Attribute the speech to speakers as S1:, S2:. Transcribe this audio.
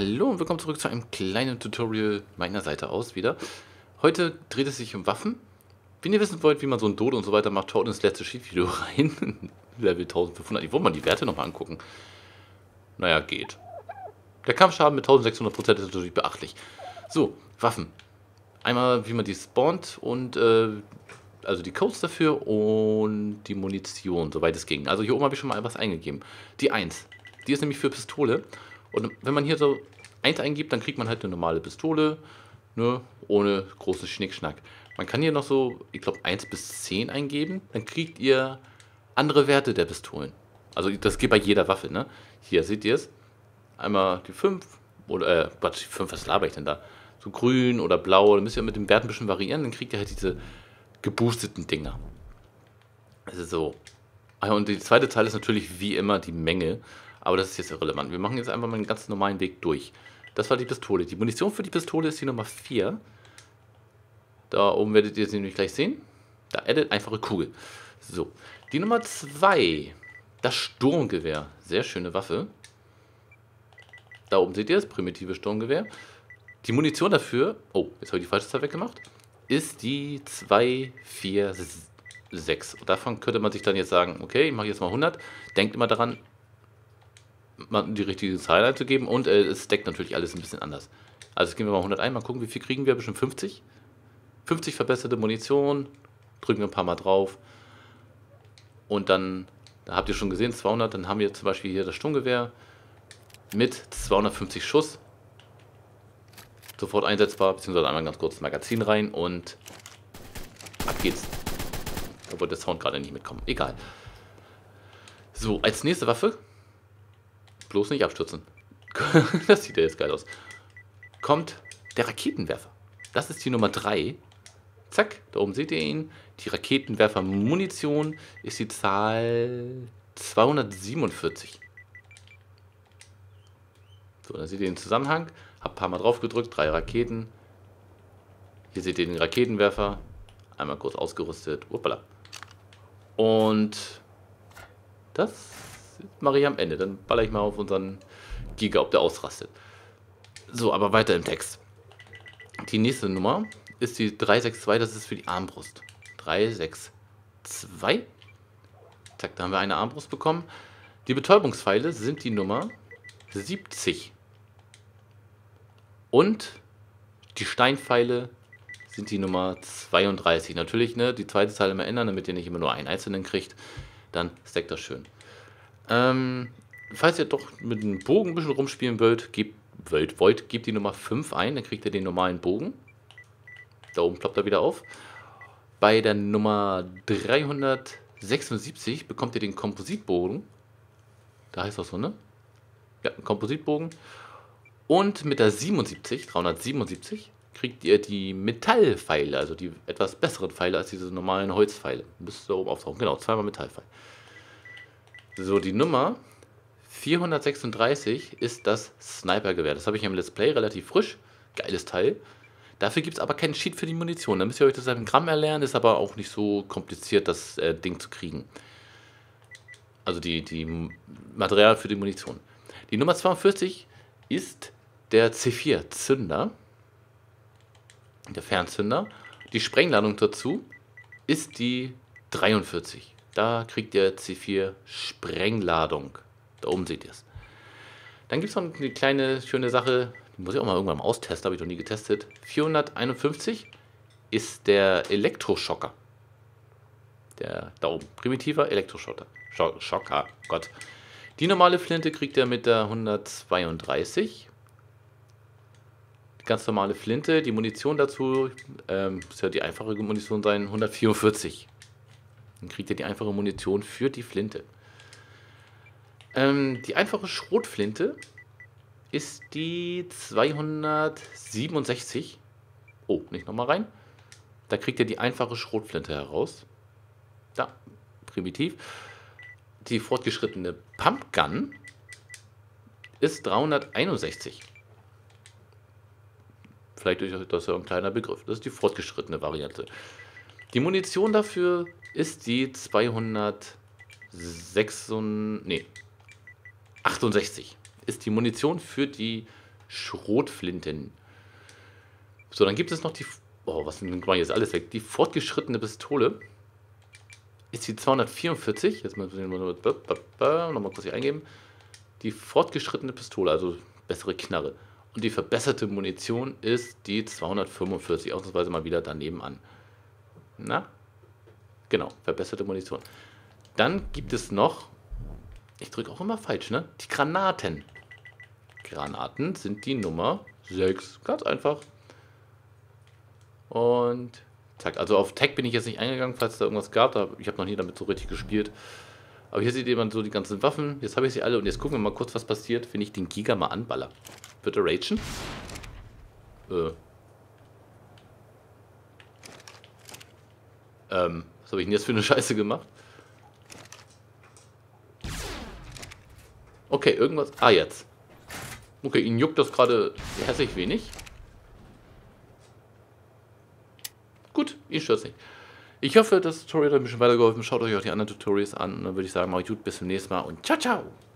S1: Hallo und willkommen zurück zu einem kleinen Tutorial meiner Seite aus wieder. Heute dreht es sich um Waffen. Wenn ihr wissen wollt, wie man so ein Dodo und so weiter macht, schaut ins letzte Cheat-Video rein. Level 1500. Ich wollte mal die Werte nochmal angucken. Naja, geht. Der Kampfschaden mit 1600% ist natürlich beachtlich. So, Waffen. Einmal, wie man die spawnt und also die Codes dafür und die Munition, soweit es ging. Also hier oben habe ich schon mal was eingegeben. Die 1. Die ist nämlich für Pistole. Und wenn man hier so 1 eingibt, dann kriegt man halt eine normale Pistole, ne, ohne großen Schnickschnack. Man kann hier noch so, ich glaube, 1 bis 10 eingeben, dann kriegt ihr andere Werte der Pistolen. Also das geht bei jeder Waffe, ne? Hier seht ihr es. Einmal die 5 oder, Quatsch, die 5, was laber ich denn da? So grün oder blau, dann müsst ihr mit dem Wert ein bisschen variieren, dann kriegt ihr halt diese geboosteten Dinger. Also so. Ah ja, und die zweite Teil ist natürlich wie immer die Menge. Aber das ist jetzt irrelevant. Wir machen jetzt einfach mal einen ganz normalen Weg durch. Das war die Pistole. Die Munition für die Pistole ist die Nummer 4. Da oben werdet ihr sie nämlich gleich sehen. Da addet einfache Kugel. So. Die Nummer 2. Das Sturmgewehr. Sehr schöne Waffe. Da oben seht ihr es. Primitive Sturmgewehr. Die Munition dafür. Oh, jetzt habe ich die falsche Zahl weggemacht. Ist die 246. Und davon könnte man sich dann jetzt sagen, okay, ich mache jetzt mal 100. Denkt immer daran, die richtige Zahl einzugeben und es deckt natürlich alles ein bisschen anders. Also jetzt gehen wir mal 100 ein, mal gucken, wie viel kriegen wir, bestimmt 50. 50 verbesserte Munition, drücken wir ein paar Mal drauf und dann, da habt ihr schon gesehen, 200, dann haben wir zum Beispiel hier das Sturmgewehr mit 250 Schuss, sofort einsetzbar, beziehungsweise einmal ganz kurz das Magazin rein und ab geht's. Obwohl der Sound gerade nicht mitkommt, egal. So, als nächste Waffe, bloß nicht abstürzen. Das sieht ja jetzt geil aus. Kommt der Raketenwerfer. Das ist die Nummer 3. Zack, da oben seht ihr ihn. Die Raketenwerfer-Munition ist die Zahl 247. So, dann seht ihr den Zusammenhang. Hab ein paar Mal drauf gedrückt. 3 Raketen. Hier seht ihr den Raketenwerfer. Einmal kurz ausgerüstet. Uppala. Und das mache ich am Ende. Dann baller ich mal auf unseren Giga, ob der ausrastet. So, aber weiter im Text. Die nächste Nummer ist die 362, das ist für die Armbrust. 362. Zack, da haben wir eine Armbrust bekommen. Die Betäubungspfeile sind die Nummer 70. Und die Steinpfeile sind die Nummer 32. Natürlich, ne, die zweite Zahl immer ändern, damit ihr nicht immer nur einen einzelnen kriegt. Dann stackt das schön. Falls ihr doch mit einem Bogen ein bisschen rumspielen wollt, gebt die Nummer 5 ein, dann kriegt ihr den normalen Bogen. Da oben ploppt er wieder auf. Bei der Nummer 376 bekommt ihr den Kompositbogen. Da heißt das so, ne? Ja, ein Kompositbogen. Und mit der 377, kriegt ihr die Metallpfeile, also die etwas besseren Pfeile als diese normalen Holzpfeile. Müsst ihr da oben auftauchen. Genau, zweimal Metallpfeil. So, die Nummer 436 ist das Snipergewehr. Das habe ich im Let's Play relativ frisch. Geiles Teil. Dafür gibt es aber keinen Cheat für die Munition. Da müsst ihr euch das in Gramm erlernen. Ist aber auch nicht so kompliziert, das Ding zu kriegen. Also die Material für die Munition. Die Nummer 42 ist der C4-Zünder. Der Fernzünder. Die Sprengladung dazu ist die 43. Da kriegt ihr C4 Sprengladung. Da oben seht ihr es. Dann gibt es noch eine kleine schöne Sache, die muss ich auch mal irgendwann mal austesten, habe ich noch nie getestet. 451 ist der Elektroschocker. Der da oben, primitiver Elektroschocker. Schocker, Gott. Die normale Flinte kriegt ihr mit der 132. Die ganz normale Flinte, die Munition dazu, muss ja die einfache Munition sein, 144. Dann kriegt ihr die einfache Munition für die Flinte. Die einfache Schrotflinte ist die 267. Oh, nicht nochmal rein. Da kriegt ihr die einfache Schrotflinte heraus. Da, primitiv. Die fortgeschrittene Pumpgun ist 361. Vielleicht ist das ja ein kleiner Begriff. Das ist die fortgeschrittene Variante. Die Munition dafür ist die 268. Ist die Munition für die Schrotflinten. So, dann gibt es noch die... Oh, was nimmt man jetzt alles weg? Die fortgeschrittene Pistole ist die 244. Jetzt mal nochmal kurz hier eingeben. Die fortgeschrittene Pistole, also bessere Knarre. Und die verbesserte Munition ist die 245. Ausnahmsweise mal wieder daneben an. Na? Genau, verbesserte Munition. Dann gibt es noch... Ich drücke auch immer falsch, ne? Die Granaten. Granaten sind die Nummer 6. Ganz einfach. Und zack, also auf Tech bin ich jetzt nicht eingegangen, falls es da irgendwas gab. Ich habe noch nie damit so richtig gespielt. Aber hier sieht jemand so die ganzen Waffen. Jetzt habe ich sie alle und jetzt gucken wir mal kurz, was passiert, wenn ich den Giga mal anballer. Wird er ragen? Was habe ich denn jetzt für eine Scheiße gemacht? Okay, irgendwas... Ah, jetzt. Okay, ihn juckt das gerade hässlich wenig. Gut, ihn stört nicht. Ich hoffe, das Tutorial hat ein bisschen weitergeholfen. Schaut euch auch die anderen Tutorials an. Und dann würde ich sagen, macht gut, bis zum nächsten Mal und ciao, ciao!